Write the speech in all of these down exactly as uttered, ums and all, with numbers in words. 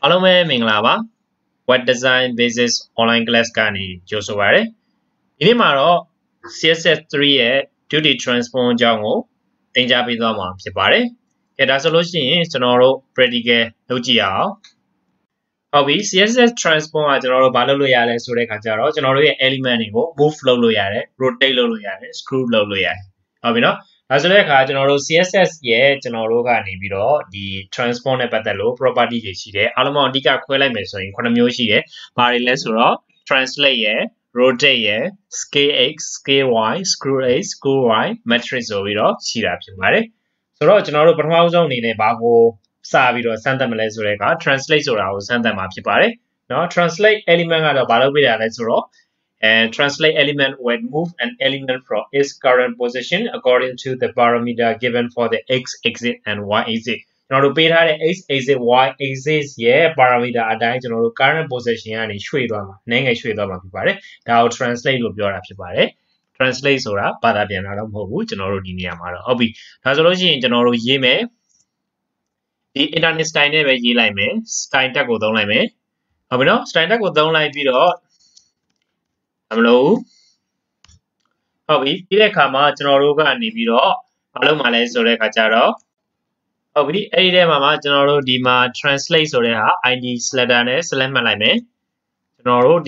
အားလုံးပဲမင်္ဂလာပါ Web Design Basis Online Class ကနေကြိုဆိုပါရစေ။ဒီနေ့မှာတော့ C S S three ရဲ့ Duty Transform အကြောင်းကိုသင်ကြားပေးသွားမှာဖြစ်ပါတယ်။ကဲဒါဆိုလို့ရှိရင်ကျွန်တော်တို့ practical လုပ်ကြည့်အောင်။ဟုတ်ပြီ C S S Transform ကကျွန်တော်တို့ဘာလုပ်လို့ရလဲဆိုတဲ့အခါကျတော့ကျွန်တော်တို့ရဲ့ element တွေကို move လုပ်လို့ရတယ်။ rotate လုပ်လို့ရတယ်။ screw လုပ်လို့ရတယ်။ဟုတ်ပြီနော်။ဒါဆိုတဲ့အခါကျွန်တော်တို့ C S S ရဲ့ကျွန်တော်တို့ကနေပြီးတော့ဒီ transform နဲ့ပတ်သက်လို့ property တွေရှိတယ်အားလုံးပေါင်းအဓိကခွဲလိုက်မယ်ဆိုရင်ခုနှစ်မျိုးရှိတယ်ဘာတွေလဲဆိုတော့ translate ရယ် rotate ရယ် scale x scale y screw x screw y matrix ဆိုပြီးတော့ရှိတာဖြစ်ပါတယ်ဆိုတော့ကျွန်တော်တို့ပထမဆုံးအနေနဲ့ဘာကိုစပြီးတော့စမ်းသပ်မလဲဆိုတဲ့အခါ translate ဆိုတာကိုစမ်းသပ်မှာဖြစ်ပါတယ်เนาะ translate element ကတော့ဘာလုပ်ပေးတာလဲဆိုတော့and translate element when move an element from its current position according to the parameter given for the x axis and y axis ကျွန်တော်တို့ပေးထားတဲ့ x axis y axis ရဲ့ parameter အတိုင်းကျွန်တော်တို့ current position ကနေရွှေ့သွားမှာနည်းငယ်ရွှေ့သွားမှာဖြစ်ပါတယ်ဒါကို translate လို့ပြောတာဖြစ်ပါတယ် translate ဆိုတာဘာသာပြန်တာတော့မဟုတ်ဘူးကျွန်တော်တို့ဒီနေရာမှာတော့ဟုတ်ပြီဒါဆိုလို့ရှိရင်ကျွန်တော်တို့ရေးမယ်ဒီ internet style နဲ့ပဲရေးလိုက်မယ် style tag ကိုသုံးလိုက်မယ်ဟုတ်ပြီနော် style tag ကိုသုံးလိုက်ပြီးတော့မလို့ဟုတ်ပြီဒီတဲ့အခါမှာကျွန်တော်တို့ကနေပြီးတော့မလုပ်မှလဲဆိုတဲ့အခါကျတော့ဟုတ်ပြီအဲ့ဒီထဲမှာမှာကျွန်တော်တို့ဒီမှာ translate ဆိုတဲ့ဟာ id slater နဲ့ select မှတ်လိုက်မယ်ကျွန်တော်တို့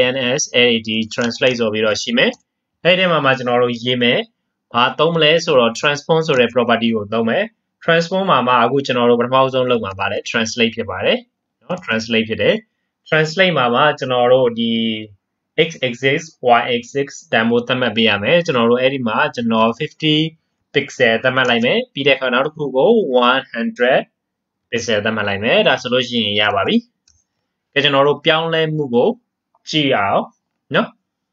dins translate ဆိုပြီးတော့ရှိမယ်အဲ့ဒီထဲမှာမှာကျွန်တော်တို့ရေးမယ်ဘာသုံးမလဲဆိုတော့ transform ဆိုတဲ့ property ကိုသုံးမယ် transform မှာမှာအခုကျွန်တော်တို့ပထမဆုံးလုပ်မှာပါလဲ translate ဖြစ်ပါတယ်เนาะ translate ဖြစ်တယ် translate မှာမှာကျွန်တော်တို့ဒီx axis y axis တန်ဖိုးသတ်မှတ်ပေးရမယ်ကျွန်တော်တို့အဲ့ဒီမှာကျွန်တော်fifty pixel သတ်မှတ်လိုက်မယ်ပြီးတဲ့အခါနောက်တစ်ခုကိုone hundred pixel သတ်မှတ်လိုက်မယ်ဒါဆိုလို့ရှိရင်ရပါပြီကဲကျွန်တော်တို့ပြောင်းလဲမှုကိုကြည့်အောင်နော်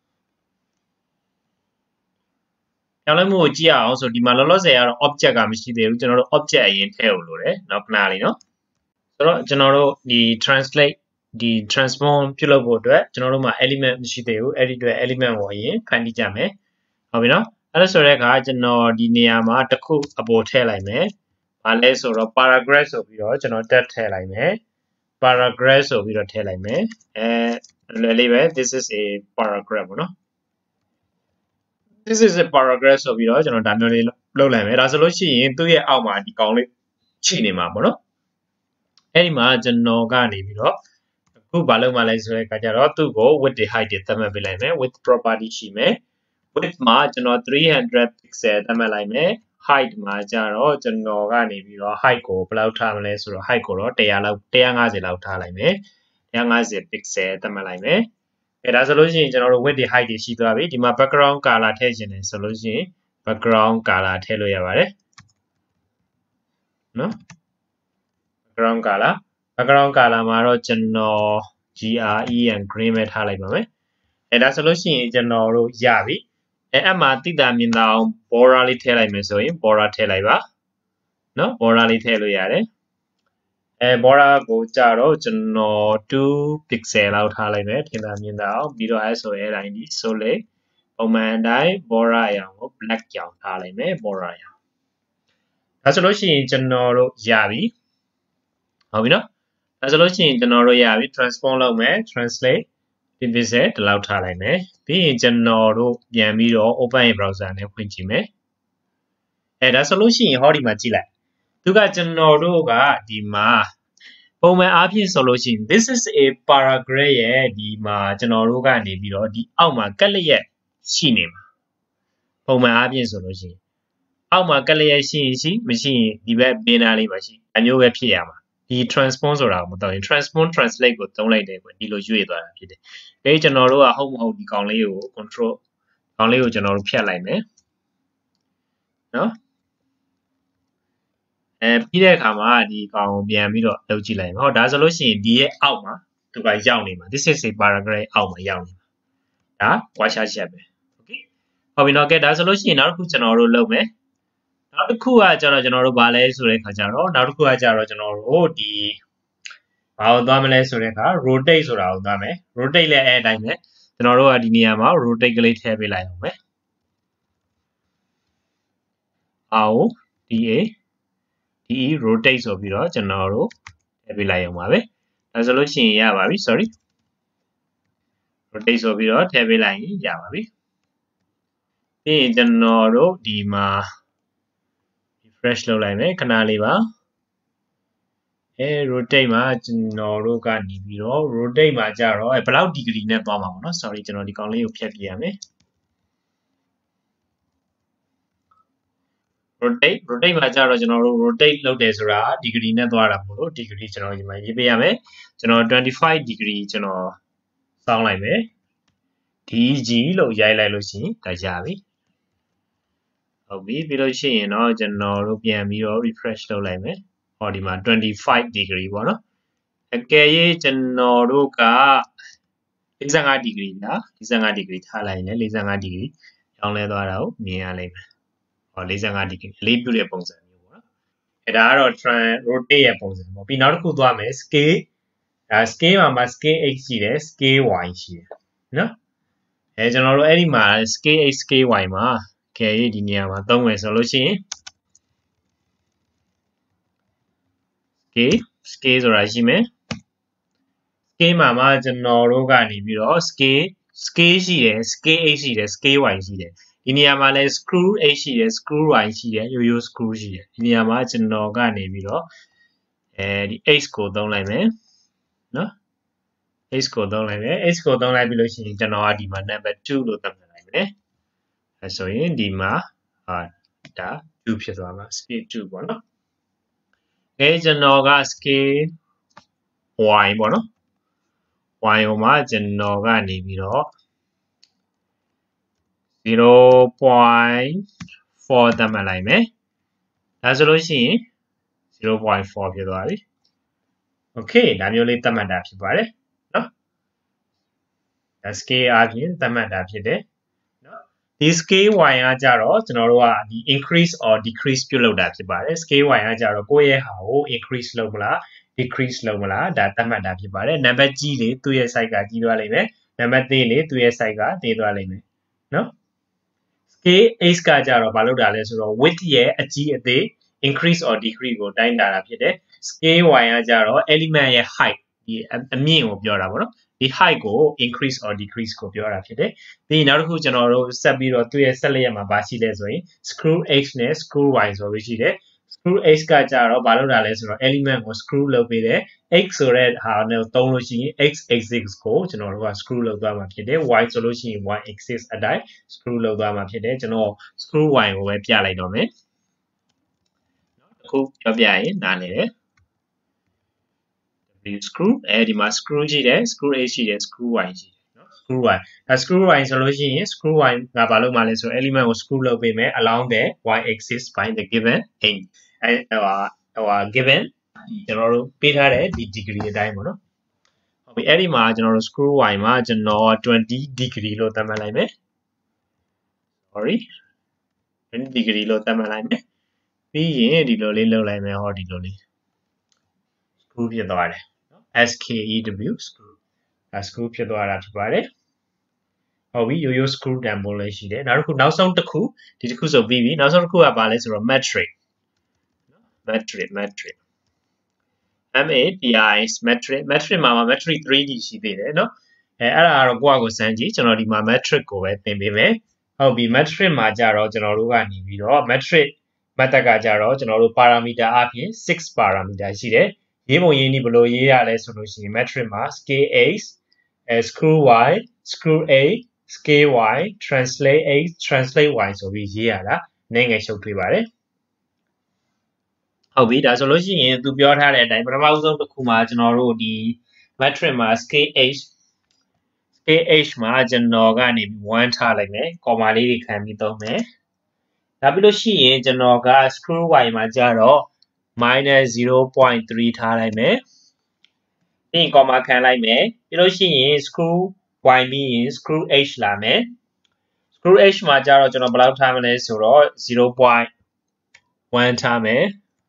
ပြောင်းလဲမှုကိုကြည့်အောင်ဆိုဒီမှာလောလောဆယ်ကတော့ object ကမရှိသေးဘူးကျွန်တော်တို့ object အရင်ထည့်ဖို့လိုတယ်နောက်ခဏလေးနော်ဆိုတော့ကျွန်တော်တို့ဒီ translateဒီ transform ပြုလုပ်ဖို့အတွက်ကျွန်တော်တို့မှာ element မရှိသေးဘူးအဲ့ဒီအတွက် element ကိုအရင်ဖန်တီးကြမယ်ဟုတ်ပြီနော်အဲ့ဒါဆိုတဲ့အခါကျွန်တော်ဒီနေရာမှာတစ်ခုအပေါ်ထည့်လိုက်မယ်ဘာလဲဆိုတော့ paragraph ဆိုပြီးတော့ကျွန်တော်တက်ထည့်လိုက်မယ် paragraph ဆိုပြီးတော့ထည့်လိုက်မယ်အဲလွယ်လေးပဲ this is a paragraph ပေါ့နော် this is a paragraph ဆိုပြီးတော့ကျွန်တော်ဒါမျိုးလေးလုပ်လိုက်မယ်ဒါဆိုလို့ရှိရင်သူ့ရဲ့အောက်မှာဒီကောင်လေးချိနေမှာပေါ့နော်အဲ့ဒီမှာကျွန်တော်ကနေပြီးတော့ခုဘာလုပ်မှလဲဆိုတဲ့အခါကျတော့သူ့ကို width တွေ height တွေသတ်မှတ်ပေးလိုက်မယ် width property ရှိမယ် width မှာကျွန်တော်three hundred pixel သတ်မှတ်လိုက်မယ် height မှာကျတော့ကျွန်တော်ကနေပြီးတော့ height ကိုဘယ်လောက်ထားမလဲဆိုတော့ height ကိုတော့one hundredလောက်one fiftyလောက်ထားလိုက်မယ်one fifty pixel သတ်မှတ်လိုက်မယ်အဲဒါဆိုလို့ရှိရင်ကျွန်တော်တို့ width တွေ height တွေရှိသွားပြီဒီမှာ background color ထည့်ခြင်းတယ်ဆိုလို့ရှိရင် background color ထည့်လို့ရပါတယ်နော် background color background color မှာတော့ကျွန်တော် green green ပဲထားလိုက်ပါမယ်အဲဒါဆိုလို့ရှိရင်ကျွန်တော်တို့ရပြီအဲအမှတိတာမြင်တာအောင် border လေးထည့်လိုက်မယ်ဆိုရင် border ထည့်လိုက်ပါနော် border လေးထည့်လို့ရတယ်အဲ border ကိုကြတော့ကျွန်တော်two pixel လောက်ထားလိုက်မယ်ထင်တာမြင်တာအောင်ပြီးတော့ S O L I D solid ပုံမှန်အတိုင်း border အရောင်ကို black ကြောင်ထားလိုက်မယ် border အရောင်ဒါဆိုလို့ရှိရင်ကျွန်တော်တို့ရပြီဟုတ်ပြီနော်ဒါဆိုလို့ရှိရင်ကျွန်တော်တို့ရပြီ transform လုပ်မယ် translate ဒီ visit ဒီလောက်ထားလိုက်မယ်ပြီးရင်ကျွန်တော်တို့ပြန်ပြီးတော့ open browser နဲ့ဖွင့်ကြည့်မယ်အဲဒါဆိုလို့ရှိရင်ဟောဒီမှာကြည့်လိုက်သူကကျွန်တော်တို့ကဒီမှာပုံမှန်အားဖြင့်ဆိုလို့ရှိရင် this is a paragraph ရဲ့ဒီမှာကျွန်တော်တို့ကနေပြီးတော့ဒီအောက်မှာကက်လျက်ရှိနေမှာပုံမှန်အားဖြင့်ဆိုလို့ရှိရင်အောက်မှာကက်လျက်ရှိရင်ရှိမရှိရင်ဒီဘက် banner လေးမှာရှိအမျိုးပဲဖြစ်ရမှာဒီ transform ဆိုတာကိုမတော်ရင် transform translate ကိုသုံးလိုက်တယ်ကွဒီလိုရွေ့သွားတာဖြစ်တယ်။ဒါကျွန်တော်တို့ကဟုတ်မဟုတ်ဒီကောင်လေးကို control ကောင်လေးကိုကျွန်တော်တို့ဖြတ်လိုက်မယ်။နော်။အဲပြီးတဲ့အခါမှာဒီကောင်ကိုပြန်ပြီးတော့လုပ်ကြည့်လိုက်မယ်။ဟောဒါဆိုလို့ရှိရင်ဒီရဲ့အောက်မှာသူကရောက်နေမှာ this is a paragraph အောက်မှာရောက်နေမှာ။ဒါဝါရှာချက်ပဲ။ Okay ။ဟုတ်ပြီနော်ကဲဒါဆိုလို့ရှိရင်နောက်တစ်ခုကျွန်တော်တို့လုပ်မယ်။နောက်တစ်ခုကကျတော့ကျွန်တော်တို့ဗာလဲဆိုတဲ့ခါကျတော့နောက်တစ်ခုကကျတော့ကျွန်တော်တို့ဒီဘာကိုသွားမလဲဆိုတဲ့အခါ rotate ဆိုတာကိုသွားမယ် rotate လည်းအဲ့အတိုင်းပဲကျွန်တော်တို့ကဒီနေရာမှာ rotate ကလေးထည့်ပေးလိုက်အောင်ပဲအော် da de rotate ဆိုပြီးတော့ကျွန်တော်တို့ထည့်ပေးလိုက်အောင်ပါပဲ resolution ရပါပြီ sorry rotate ဆိုပြီးတော့ထည့်ပေးလိုက်ရင်ရပါပြီပြီးရင်ကျွန်တော်တို့ဒီမှာ refresh လုပ်လိုက်မယ်ခဏလေးပါအဲ rotate မှာကျွန်တော်တို့ကနေပြီးတော့ rotate မှာကြတော့အဲဘယ်လောက် degree နဲ့သွားမှာပေါ့နော် sorry ကျွန်တော်ဒီကောင်လေးကိုဖျက်ပြရမယ် rotate rotate မှာကြတော့ကျွန်တော်တို့ rotate လုပ်တယ်ဆိုတာ degree နဲ့သွားတာမို့လို့ degree ကျွန်တော်ဒီမှာရေးပေးရမယ်ကျွန်တော်twenty-five degree ကျွန်တော်စောင်းလိုက်မယ် dg လို့ရိုက်လိုက်လို့ရှိရင်ဒါရပြီဟုတ်ပြီပြီးလို့ရှိရင်တော့ကျွန်တော်တို့ပြန်ပြီးတော့ refresh လုပ်လိုက်မယ်ဟောဒီမှာtwenty-five degree ပေါ့နော်အကယ်၍ကျွန်တော်တို့ကforty-five degree လားforty-five degree ထားလိုက်ရင်forty-five degree ကြောင်းလဲသွားတာကိုမြင်ရလိမ့်မယ်ဟောforty-five degree အလေးပြုတဲ့ပုံစံမျိုးပေါ့နော်အဲဒါကတော့ tran rotate ရဲ့ပုံစံပေါ့ပြီးနောက်တစ်ခုသွားမယ် scale ဒါ scale မှာမှာ scale x ရှိတယ် scale y ရှိတယ်နော်အဲကျွန်တော်တို့အဲ့ဒီမှာ scale x scale y မှာကဲဒီနေရာမှာသုံးမယ်ဆိုလို့ရှိရင် scale scale ဆိုတာရှိမယ် scale မှာမှာကျွန်တော်တို့ကနေပြီးတော့ scale scale ရှိတယ် scale x ရှိတယ် scale y ရှိတယ်ဒီနေရာမှာလဲ screw x ရှိတယ် screw y ရှိတယ်ရိုးရိုး screw ရှိတယ်ဒီနေရာမှာကျွန်တော်ကနေပြီးတော့အဲဒီ x ကိုသုံးလိုက်မယ်နော် x ကိုသုံးလိုက်မယ် x ကိုသုံးလိုက်ပြီးလို့ရှိရင်ကျွန်တော်ကဒီမှာ number two လို့သတ်မှတ်လိုက်မယ်အဲဆိုရင်ဒီမှာဟာဒါ two ဖြစ်သွားမှာ scale two ပေါ့နော်အဲကျွန်တော်က scale y ပေါ့နော် y ဟိုမှာကျွန်တော်ကနေပြီးတော့ zero point four သတ်မှတ်လိုက်မယ်ဒါဆိုလို့ရှိရင် zero point four ဖြစ်သွားပြီ okay ဒါမျိုးလေးသတ်မှတ်တာဖြစ်ပါတယ်နော်ဒါ scale အပြင်သတ်မှတ်တာဖြစ်တယ်နော်ဒီ scale y ကကြတော့ကျွန်တော်တို့ကဒီ increase or decrease ပြုလုပ်တာဖြစ်ပါတယ် scale y ကကြတော့ကိုယ့်ရဲ့ဟာကို increase လုပ်မလား decrease လုပ်မလားဒါသတ်မှတ်တာဖြစ်ပါတယ်နံပါတ်ကြီးလေသူ့ရဲ့ size ကကြီးသွားလိမ့်မယ်နံပါတ်သေးလေသူ့ရဲ့ size ကသေးသွားလိမ့်မယ်နော် scale x ကကြတော့ဘာလုပ်တာလဲဆိုတော့ width ရဲ့အကြီးအသေး increase or decrease ကိုတိုင်းတာတာဖြစ်တယ် scale y ကကြတော့ element ရဲ့ height ဒီအမြင့်ကိုပြောတာပေါ့နော်ဒီ height ကို increase or decrease ကိုပြောတာဖြစ်တယ်ပြီးနောက်တစ်ခုကျွန်တော်တို့ဆက်ပြီးတော့သူ့ရဲ့ဆက်လက်ရမှာဘာရှိလဲဆိုရင် screw x နဲ့ screw y ဆိုပြီးရှိတယ် screw x ကကြတော့ဘာလုပ်တာလဲဆိုတော့ element ကို screw လုပ်ပေးတယ် x ဆိုတဲ့ဟာနဲ့သုံးလို့ရှိရင် x axis ကိုကျွန်တော်တို့က screw လုပ်သွားမှာဖြစ်တယ် y ဆိုလို့ရှိရင် y axis အတိုင်း screw လုပ်သွားမှာဖြစ်တယ်ကျွန်တော် screw y ကိုပဲပြလိုက်တော့မယ်နော်အခုပြောပြရင်နားလည်တယ်screw အဲဒီမှာ screw ရှိတယ် screw a ရှိတယ် screw y ရှိတယ်နော် screw y ဒါ screw y ဆိုလို့ရှိရင် screw y ကဘာလုပ်မှာလဲဆိုတော့ element ကို screw လုပ်ပေးမယ် along the y axis by the given angle အဲဟိုဟို given ကျွန်တော်တို့ပေးထားတဲ့ဒီ degree အတိုင်းပေါ့နော်ဟုတ်ပြီအဲ့ဒီမှာကျွန်တော်တို့ screw y မှာကျွန်တော်twenty degree လို့သတ်မှတ်လိုက်မယ် sorry twenty degree လို့သတ်မှတ်လိုက်မယ်ပြီးရင်ဒီလိုလေးလုပ်လိုက်မယ်ဟောဒီလိုလေး screw ဖြစ်သွားတယ်skew screw ဒါ screw ဖြစ်သွားတာဖြစ်ပါတယ်ဟုတ်ပြီရိုးရိုး screw တန်ဖိုးလေးရှိတယ်နောက်တစ်ခုနောက်ဆုံးတစ်ခုဒီတစ်ခုဆိုပြီးပြီနောက်ဆုံးတစ်ခုကဘာလဲဆိုတော့ metric metric metric m a t r i metric metric မှာ metric three d ရှိသေးတယ်เนาะအဲအဲ့ဒါကတော့ကိုယ့်အကိုစမ်းကြည့်ကျွန်တော်ဒီမှာ metric ကိုပဲသင်ပေးမယ်ဟုတ်ပြီ metric မှာကြတော့ကျွန်တော်တို့ကနေပြီးတော့ metric method ကကြတော့ကျွန်တော်တို့ parameter အပြင်six parameter ရှိတယ်ရေးပုံရင်းဒီဘယ်လိုရေးရလဲဆိုလို့ရှိရင် metric မှာ scale x screw y screw a scale y translate x translate y ဆိုပြီးရေးရတာနည်းငယ်ရှုပ်ထွေးပါတယ်ဟုတ်ပြီဒါဆိုလို့ရှိရင်သူပြောထားတဲ့အတိုင်းပထမဆုံးတစ်ခုမှာကျွန်တော်တို့ဒီ metric မှာ scale h scale h မှာကျွန်တော်ကနေ one ထားလိုက်မယ် comma လေးတွေခံပြီးသုံးမယ်နောက်ပြီးလို့ရှိရင်ကျွန်တော်က screw y မှာကြတော့ minus zero point three ထားလိုက်မယ်ပြီးရင် comma ခံလိုက်မယ်ပြီးလို့ရှိရင် screw y ပြီးရင် screw h လာမယ် screw h မှာကြတော့ကျွန်တော်ဘယ်လောက်ထားမလဲဆိုတော့ zero point one ထားမယ်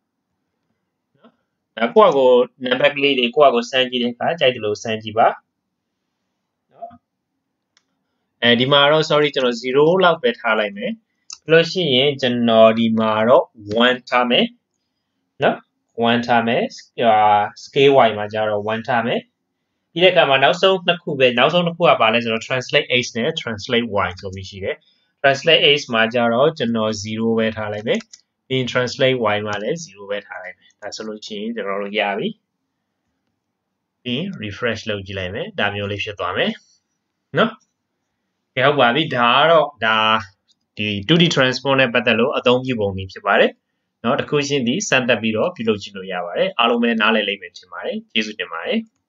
နော်ကိုယ့်အကို number ကလေးတွေကိုယ့်အကိုစမ်းကြည့်တဲ့အခါကြိုက်တယ်လို့စမ်းကြည့်ပါနော်အဲဒီမှာတော့ sorry ကျွန်တော် zero လောက်ပဲထားလိုက်မယ်ပြီးလို့ရှိရင်ကျွန်တော်ဒီမှာတော့ one ထားမယ်နော် one time อ่า scale y မှာကျတော့ one time ဒီတဲ့အခါမှာနောက်ဆုံးနှစ်ခုပဲနောက်ဆုံးတစ်ခုကပါလဲဆိုတော့ translate x နဲ့ translate y ဆိုပြီးရှိတယ် translate x မှာကျတော့ကျွန်တော် zero ပဲထားလိုက်မယ်ပြီးရင် translate y မှာလည်း zero ပဲထားလိုက်မယ်ဒါဆိုလို့ရှိရင်ကျွန်တော်တို့ရပြီပြီး refresh လုပ်ကြည့်လိုက်မယ်ဒါမျိုးလေးဖြစ်သွားမယ်နော်ကဲဟုတ်ပါပြီဒါကတော့ဒါဒီ two D transform နဲ့ပတ်သက်လို့အသုံးပြုပုံကြီးဖြစ်ပါတယ်เนาะတစ်ခုချင်းဒီစမ်းသပ်ပြီးတော့ပြုလုပ်ကြည့်လို့ရပါတယ်အားလုံးပဲနားလည်လိမ့်မယ်ထင်ပါတယ်ကျေးဇူးတင်ပါတယ်